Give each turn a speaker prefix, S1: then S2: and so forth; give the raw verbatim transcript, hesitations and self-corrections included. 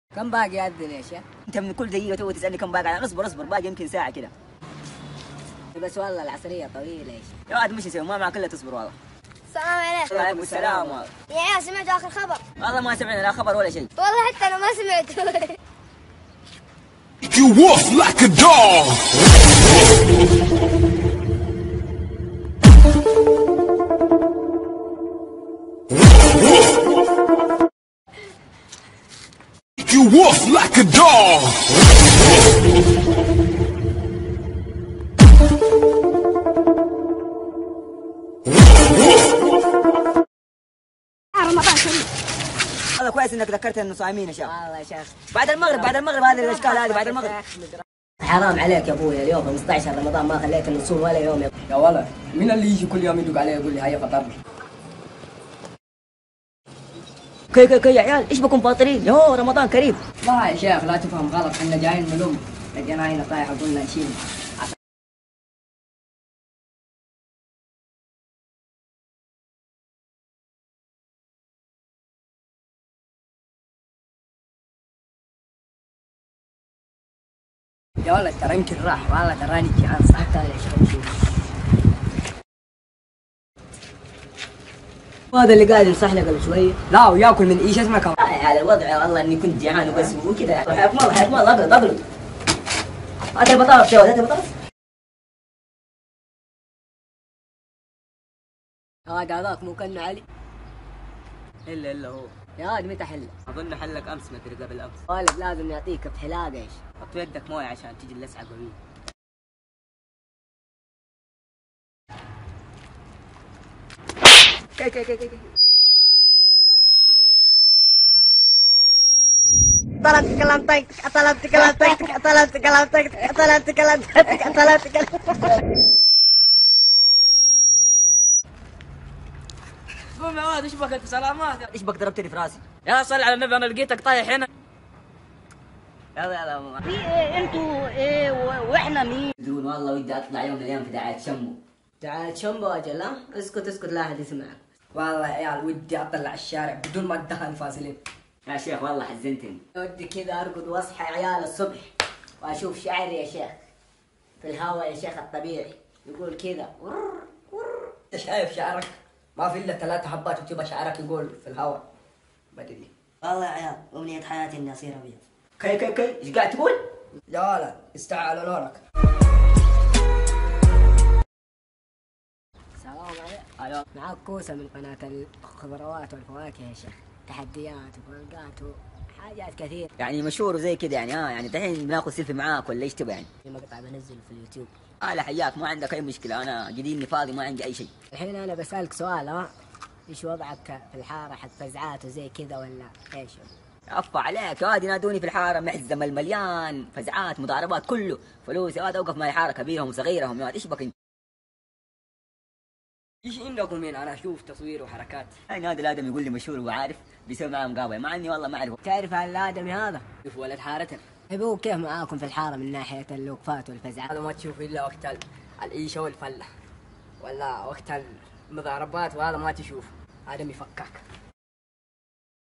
S1: كم باقي يأذن يا شيخ؟
S2: انت من كل دقيقه تو تسالني كم باقي. اصبر اصبر، باقي يمكن ساعه كده.
S1: بس والله العصرية طويلة يا شيخ.
S2: يا واد مش يسوي ما معك الا تصبر والله.
S3: السلام عليكم.
S2: وعليكم السلام والله.
S3: يا عيال سمعتوا آخر خبر؟
S2: والله ما سمعنا لا خبر ولا شيء.
S3: والله حتى أنا ما سمعت.
S4: You wolf like a dog. You wolf like a dog.
S3: رمضان كريم.
S2: والله كويس انك ذكرتني انه صايمين يا شيخ.
S1: والله يا شيخ
S2: بعد المغرب بعد المغرب هذه الاشكال هذه بعد المغرب.
S1: حرام عليك يا ابوي، اليوم خمسة عشر رمضان ما خليت نصوم ولا يوم يا
S5: يا ولد مين اللي يجي كل يوم يدق علي يقول لي هيا فطرنا؟
S2: كي كي كي يا عيال ايش بكم فاطرين؟ يو رمضان كريم.
S5: لا يا شيخ لا تفهم غلط، احنا جايين من الام لقينا هنا طايحه قلنا نشيل. يا ولد ترى يمكن راح، والله تراني جيعان صح.
S1: تعال يا شيخ.
S2: هذا اللي قاعد يصحلق قبل شويه.
S5: لا وياكل من ايش اسمك؟
S2: على الوضع والله اني كنت جيعان وبس وكذا. حياك الله حياك الله اقلط اقلط. هات البطاطس يا ولد هات البطاطس.
S1: هذا هذاك مو كأنه علي.
S2: الا الا هو.
S1: يا واد متى حله؟
S2: اظن حلك امس مدري قبل امس.
S1: ولد لازم نعطيك بحلاقة ايش؟
S2: حط في يدك مويه عشان تجي اللسعه قويه. كي كي كي كي
S3: طلعت كلامتك طلعت كلامتك طلعت كلامتك طلعت كلامتك طلعت كلامتك.
S5: قوم يا ولد ايش بك انت سلامات؟
S2: ايش بك ضربتني في راسي؟
S5: يا صل على النبي انا لقيتك طايح هنا.
S2: يلا يلا ماما.
S1: في ايه انتوا ايه واحنا مين؟
S2: تدرون والله ودي اطلع يوم من الايام في دعايه شمو.
S1: تعال شنبو اجل ها؟ اسكت اسكت لا احد يسمعك.
S5: والله يا عيال ودي اطلع الشارع بدون ما ادهن فازلين.
S2: يا شيخ والله حزنتني.
S1: ودي كذا ارقد واصحى عيال الصبح واشوف شعري يا شيخ في الهواء يا شيخ الطبيعي يقول كذا.
S5: انت شايف شعرك؟ ما في الا ثلاثة حبات وتبغى شعرك يقول في الهواء. بدري.
S1: والله يا عيال امنية حياتي اني اصير ابيض.
S2: كي كي كي ايش قاعد تقول؟
S5: يا ولد استعى على لونك.
S1: السلام عليكم. ايوه معاك كوسه من قناه الخضروات والفواكه يا شيخ، تحديات وفرقات وحاجات كثير.
S2: يعني مشهور وزي كذا يعني اه يعني دحين بناخذ سيلفي معاك ولا ايش تبغى يعني؟
S1: في مقطع بنزله في اليوتيوب.
S2: اه لا حياك ما عندك اي مشكله، انا جديني فاضي ما عندي اي شيء.
S1: الحين انا بسالك سؤال، ها ايش وضعك في الحاره حق فزعات وزي كذا ولا ايش؟
S2: افا عليك يا واد ينادوني في الحاره محزم المليان فزعات مضاربات كله فلوس يا واد اوقف مع الحاره كبيرهم وصغيرهم يا واد ايش بك انت؟
S5: ايش عندكم هنا؟ انا اشوف تصوير وحركات.
S2: يعني هذا الادم يقول لي مشهور وعارف بيسوي معاه مقابله مع اني والله ما اعرفه.
S1: تعرف الادمي هذا؟
S5: شوف ولد حارتنا.
S1: ابوه كيف معاكم في الحاره من ناحيه اللوقفات والفزعات؟
S5: هذا ما تشوف الا وقت ال- العيشه والفله، ولا وقت المضاربات وهذا ما تشوف. آدم يفكك.